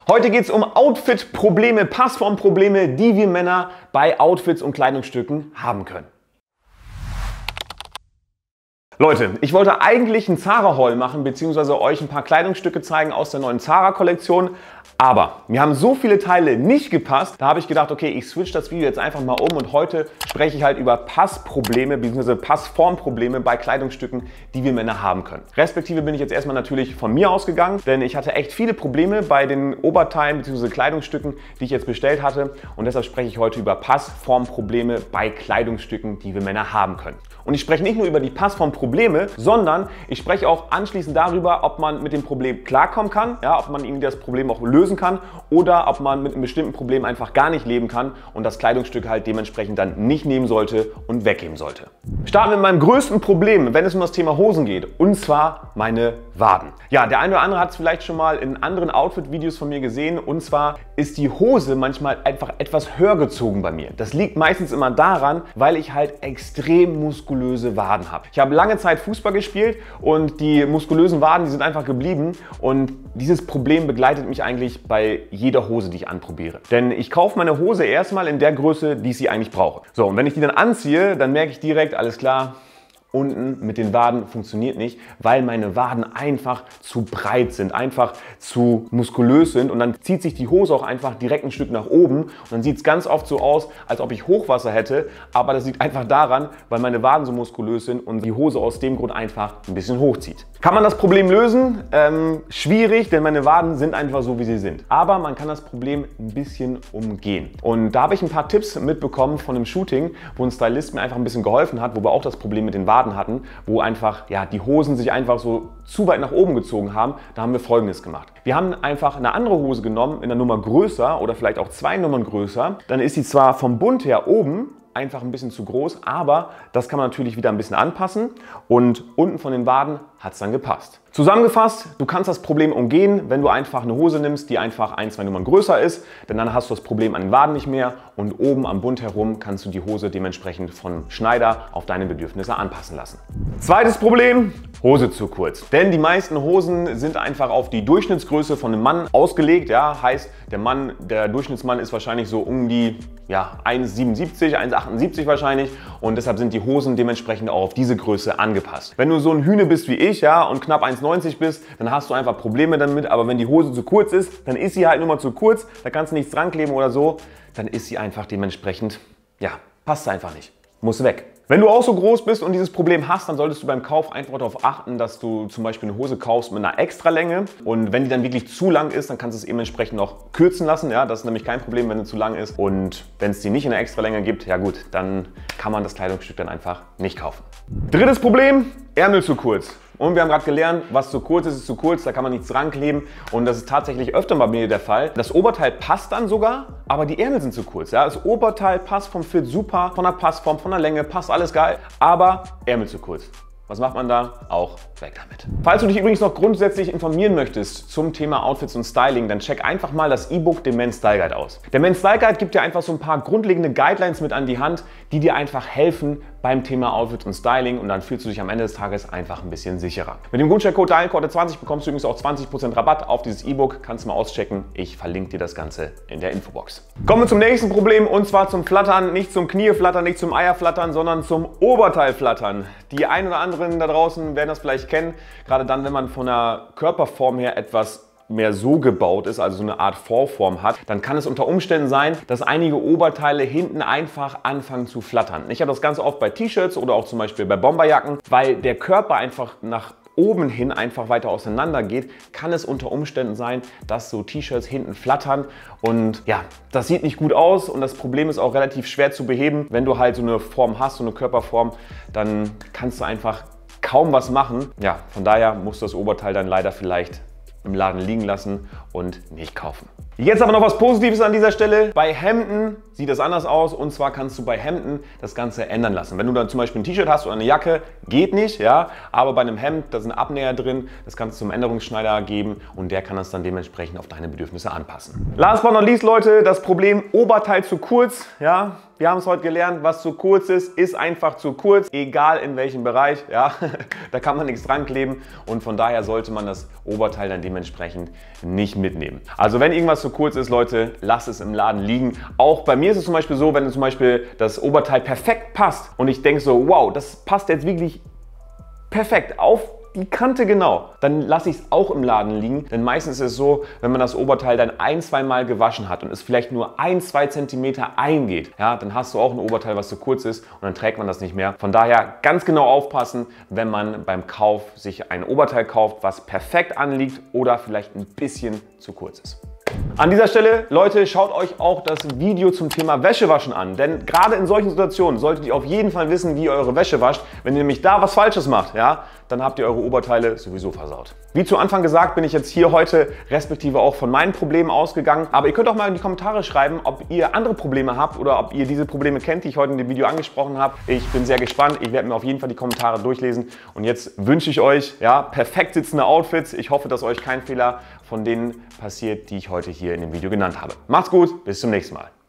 Heute geht es um Outfit-Probleme, Passform-Probleme, die wir Männer bei Outfits und Kleidungsstücken haben können. Leute, ich wollte eigentlich einen Zara-Haul machen, beziehungsweise euch ein paar Kleidungsstücke zeigen aus der neuen Zara-Kollektion. Aber mir haben so viele Teile nicht gepasst, da habe ich gedacht, okay, ich switch das Video jetzt einfach mal um und heute spreche ich halt über Passprobleme bzw. Passformprobleme bei Kleidungsstücken, die wir Männer haben können. Respektive bin ich jetzt erstmal natürlich von mir ausgegangen, denn ich hatte echt viele Probleme bei den Oberteilen bzw. Kleidungsstücken, die ich jetzt bestellt hatte, und deshalb spreche ich heute über Passformprobleme bei Kleidungsstücken, die wir Männer haben können. Und ich spreche nicht nur über die Passformprobleme, sondern ich spreche auch anschließend darüber, ob man mit dem Problem klarkommen kann, ja, ob man irgendwie das Problem auch lösen kann oder ob man mit einem bestimmten Problem einfach gar nicht leben kann und das Kleidungsstück halt dementsprechend dann nicht nehmen sollte und weggeben sollte. Starten wir mit meinem größten Problem, wenn es um das Thema Hosen geht, und zwar meine Waden. Ja, der eine oder andere hat es vielleicht schon mal in anderen Outfit-Videos von mir gesehen, und zwar ist die Hose manchmal einfach etwas höher gezogen bei mir. Das liegt meistens immer daran, weil ich halt extrem muskulöse Waden habe. Ich habe lange Zeit Fußball gespielt und die muskulösen Waden, die sind einfach geblieben, und dieses Problem begleitet mich eigentlich bei jeder Hose, die ich anprobiere. Denn ich kaufe meine Hose erstmal in der Größe, die ich sie eigentlich brauche. So, und wenn ich die dann anziehe, dann merke ich direkt, alles klar, unten mit den Waden funktioniert nicht, weil meine Waden einfach zu breit sind, einfach zu muskulös sind, und dann zieht sich die Hose auch einfach direkt ein Stück nach oben und dann sieht es ganz oft so aus, als ob ich Hochwasser hätte, aber das liegt einfach daran, weil meine Waden so muskulös sind und die Hose aus dem Grund einfach ein bisschen hochzieht. Kann man das Problem lösen? Schwierig, denn meine Waden sind einfach so, wie sie sind. Aber man kann das Problem ein bisschen umgehen. Und da habe ich ein paar Tipps mitbekommen von einem Shooting, wo ein Stylist mir einfach ein bisschen geholfen hat, wo wir auch das Problem mit den Waden hatten, wo einfach die Hosen sich einfach so zu weit nach oben gezogen haben. Da haben wir Folgendes gemacht. Wir haben einfach eine andere Hose genommen, in einer Nummer größer oder vielleicht auch 2 Nummern größer. Dann ist sie zwar vom Bund her oben einfach ein bisschen zu groß, aber das kann man natürlich wieder ein bisschen anpassen, und unten von den Waden hat es dann gepasst. Zusammengefasst, du kannst das Problem umgehen, wenn du einfach eine Hose nimmst, die einfach 1, 2 Nummern größer ist, denn dann hast du das Problem an den Waden nicht mehr, und oben am Bund herum kannst du die Hose dementsprechend von Schneider auf deine Bedürfnisse anpassen lassen. Zweites Problem, Hose zu kurz. Denn die meisten Hosen sind einfach auf die Durchschnittsgröße von einem Mann ausgelegt. Ja, heißt, der Durchschnittsmann ist wahrscheinlich so um die 1,77, 1,78 wahrscheinlich, und deshalb sind die Hosen dementsprechend auch auf diese Größe angepasst. Wenn du so ein Hühne bist wie ich, ja, und knapp 1,90 bist, dann hast du einfach Probleme damit, aber wenn die Hose zu kurz ist, dann ist sie halt nur mal zu kurz, da kannst du nichts dran kleben oder so, dann ist sie einfach dementsprechend, passt einfach nicht, muss weg. Wenn du auch so groß bist und dieses Problem hast, dann solltest du beim Kauf einfach darauf achten, dass du zum Beispiel eine Hose kaufst mit einer Extralänge, und wenn die dann wirklich zu lang ist, dann kannst du es eben entsprechend noch kürzen lassen. Ja, das ist nämlich kein Problem, wenn sie zu lang ist, und wenn es die nicht in der Extralänge gibt, ja gut, dann kann man das Kleidungsstück dann einfach nicht kaufen. Drittes Problem, Ärmel zu kurz. Und wir haben gerade gelernt, was zu kurz ist zu kurz, da kann man nichts dran kleben, und das ist tatsächlich öfter bei mir der Fall. Das Oberteil passt dann sogar, aber die Ärmel sind zu kurz. Ja? Das Oberteil passt vom Fit super, von der Passform, von der Länge, passt alles geil, aber Ärmel zu kurz. Was macht man da? Auch weg damit. Falls du dich übrigens noch grundsätzlich informieren möchtest zum Thema Outfits und Styling, dann check einfach mal das E-Book, den Men's Style Guide, aus. Der Men's Style Guide gibt dir einfach so ein paar grundlegende Guidelines mit an die Hand, die dir einfach helfen beim Thema Outfits und Styling, und dann fühlst du dich am Ende des Tages einfach ein bisschen sicherer. Mit dem Gutscheincode DANIELKORTE20 bekommst du übrigens auch 20% Rabatt auf dieses E-Book. Kannst du mal auschecken. Ich verlinke dir das Ganze in der Infobox. Kommen wir zum nächsten Problem, und zwar zum Flattern. Nicht zum Knieflattern, nicht zum Eierflattern, sondern zum Oberteilflattern. Die einen oder anderen da draußen werden das vielleicht kennen, gerade dann, wenn man von der Körperform her etwas mehr so gebaut ist, also so eine Art V-Form hat, dann kann es unter Umständen sein, dass einige Oberteile hinten einfach anfangen zu flattern. Ich habe das ganz oft bei T-Shirts oder auch zum Beispiel bei Bomberjacken, weil der Körper einfach nach oben hin einfach weiter auseinander geht, kann es unter Umständen sein, dass so T-Shirts hinten flattern, und das sieht nicht gut aus, und das Problem ist auch relativ schwer zu beheben. Wenn du halt so eine Form hast, so eine Körperform, dann kannst du einfach kaum was machen. Ja, von daher musst du das Oberteil dann leider vielleicht im Laden liegen lassen und nicht kaufen. Jetzt aber noch was Positives an dieser Stelle. Bei Hemden sieht das anders aus, und zwar kannst du bei Hemden das Ganze ändern lassen. Wenn du dann zum Beispiel ein T-Shirt hast oder eine Jacke, geht nicht, ja, aber bei einem Hemd, da sind Abnäher drin, das kannst du zum Änderungsschneider geben, und der kann das dann dementsprechend auf deine Bedürfnisse anpassen. Last but not least, Leute, das Problem Oberteil zu kurz, ja. Wir haben es heute gelernt, was zu kurz ist einfach zu kurz, egal in welchem Bereich, ja. Da kann man nichts dran kleben, und von daher sollte man das Oberteil dann dementsprechend nicht mitnehmen. Also wenn irgendwas zu kurz ist, Leute, lasst es im Laden liegen. Auch bei mir ist es zum Beispiel so, wenn zum Beispiel das Oberteil perfekt passt und ich denke so, wow, das passt jetzt wirklich perfekt auf die Kante genau, dann lasse ich es auch im Laden liegen, denn meistens ist es so, wenn man das Oberteil dann ein-, zweimal gewaschen hat und es vielleicht nur 1-2 cm eingeht, ja, dann hast du auch ein Oberteil, was zu kurz ist und dann trägt man das nicht mehr. Von daher ganz genau aufpassen, wenn man beim Kauf sich ein Oberteil kauft, was perfekt anliegt oder vielleicht ein bisschen zu kurz ist. An dieser Stelle, Leute, schaut euch auch das Video zum Thema Wäschewaschen an, denn gerade in solchen Situationen solltet ihr auf jeden Fall wissen, wie ihr eure Wäsche wascht. Wenn ihr nämlich da was Falsches macht, ja, dann habt ihr eure Oberteile sowieso versaut. Wie zu Anfang gesagt, bin ich jetzt hier heute respektive auch von meinen Problemen ausgegangen, aber ihr könnt auch mal in die Kommentare schreiben, ob ihr andere Probleme habt oder ob ihr diese Probleme kennt, die ich heute in dem Video angesprochen habe. Ich bin sehr gespannt, ich werde mir auf jeden Fall die Kommentare durchlesen und jetzt wünsche ich euch ja, perfekt sitzende Outfits. Ich hoffe, dass euch kein Fehler von denen passiert, die ich heute hier in dem Video genannt habe. Macht's gut, bis zum nächsten Mal.